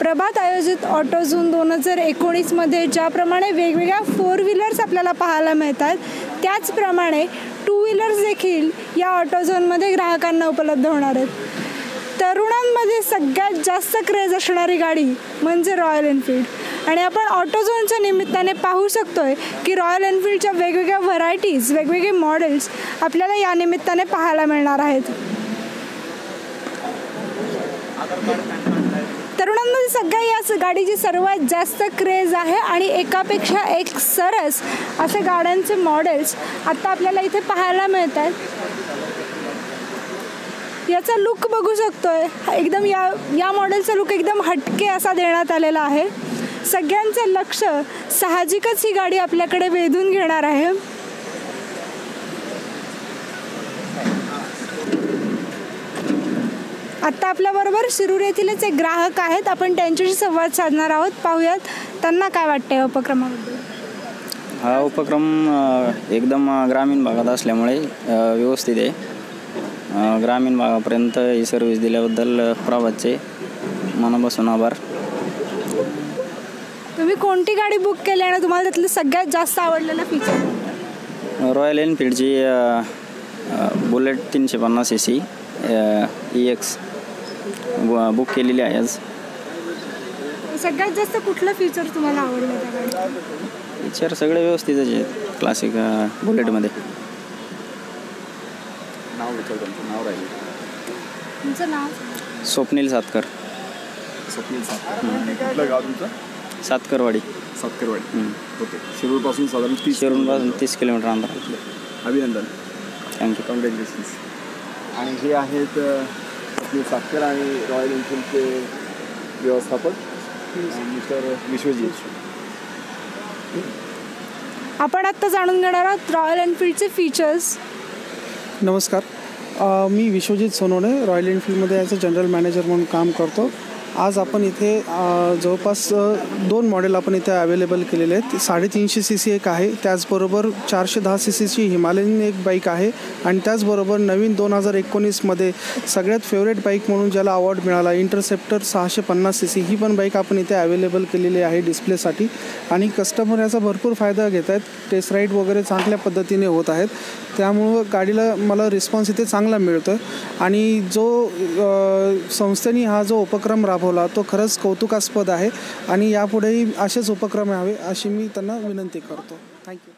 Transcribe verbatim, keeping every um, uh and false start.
प्रभात आयोजित ऑटोझोन दोन हजार एकोणीसमध्ये ज्याप्रमाणे वेगवेगळ्या फोर व्हीलर्स आपल्याला पाहायला मिळतात, त्याचप्रमाणे टू व्हीलर्स देखील या ऑटोझोनमध्ये ग्राहकांना उपलब्ध होणार आहेत. तरुणांमध्ये सगळ्यात जास्त क्रेज असणारी गाडी म्हणजे रॉयल एनफील्ड आणि आपण ऑटोझोनच्या निमित्ताने पाहू शकतोय की रॉयल एनफील्डच्या वेगवेगळ्या व्हरायटीज, वेगवेगळे मॉडेल्स आपल्याला या निमित्ताने पाहायला मिळणार आहेत. तरुणांमध्ये सगळ्या या गाडीची सर्वात जास्त क्रेज आहे आणि एकापेक्षा एक सरस असे गाड्यांचे मॉडेल्स आता आपल्याला इथे पाहायला मिळतात. याचा लुक बघू शकतोय, एकदम या या मॉडेलचा लुक एकदम हटके असा देण्यात आलेला आहे. सगळ्यांचं लक्ष साहजिकच ही गाडी आपल्याकडे वेधून घेणार आहे. आत्ता आपल्याबरोबर शिरूर येथीलच एक ग्राहक आहेत, आपण त्यांच्याशी संवाद साधणार आहोत. पाहूयात त्यांना काय वाटतं या उपक्रमाबद्दल. हा उपक्रम एकदम ग्रामीण भागात असल्यामुळे व्यवस्थित आहे. ग्रामीण भागापर्यंत ही सर्व्हिस दिल्याबद्दल प्रभातचे मनापासून आभार. तुम्ही कोणती गाडी बुक केली आणि तुम्हाला त्यातलं सगळ्यात जास्त आवडलेलं फीचर? रॉयल एनफील्डची बुलेट तीनशे पन्नास C C E X book केलेली आहे आज. सगळ्यात जास्त कुठलं फीचर तुम्हाला आवडलं त्या गाडीत? फीचर सगळे व्यवस्थितच आहेत क्लासिक बुलेटमध्ये. नाव तुमचं नाव राहील? तुमचं नाव? स्वप्नील सातकर. स्वप्नील सातकर. कुठलं गाव तुमचं? सातकरवाडी. सातकरवाडी. ओके. शिरूरपासून साधारण तीस शिरूरपासून तीस किलोमीटर अंतर. अभिनंदन. थँक्यू. कॉंग्रॅच्युलेशन्स. आणि हे आहेत स्वप्नील सातकर आणि रॉयल एनफील्डचे व्यवस्थापक मिस्टर विश्वजित. आपण आत्ता जाणून घेणार आहोत रॉयल एनफील्डचे फीचर्स. नमस्कार, मी विश्वजित सोनवणे रॉयल एनफील्डमध्ये ॲज अ जनरल मॅनेजर म्हणून काम करतो. आज आपण इथे जवळपास दोन मॉडेल आपण इथे अवेलेबल केलेले आहेत. साडेतीनशे सी सी एक आहे, त्याचबरोबर चारशे दहा सी सीची हिमालयन एक बाईक आहे आणि त्याचबरोबर नवीन दोन हजार एकोणीसमध्ये सगळ्यात फेवरेट बाईक म्हणून ज्याला अवॉर्ड मिळाला इंटरसेप्टर सहाशे पन्नास सी सी, ही पण बाईक आपण इथे अवेलेबल केलेली आहे डिस्प्लेसाठी. आणि कस्टमर याचा भरपूर फायदा घेत आहेत. टेस्ट राईड वगैरे चांगल्या पद्धतीने होत आहेत, त्यामुळं गाडीला मला रिस्पॉन्स इथे चांगला मिळतो आहे. आणि जो संस्थेने हा जो उपक्रम राबवला तो खरंच कौतुकास्पद आहे आणि यापुढेही असेच उपक्रम यावे अशी मी त्यांना विनंती करतो. थँक्यू.